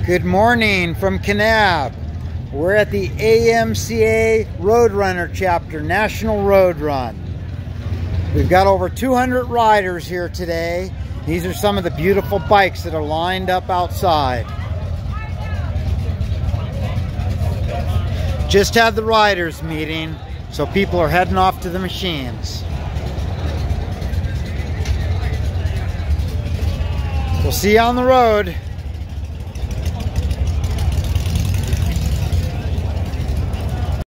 Good morning from Kanab. We're at the AMCA Roadrunner chapter, National Road Run. We've got over 200 riders here today. These are some of the beautiful bikes that are lined up outside. Just had the riders meeting, so people are heading off to the machines. We'll see you on the road.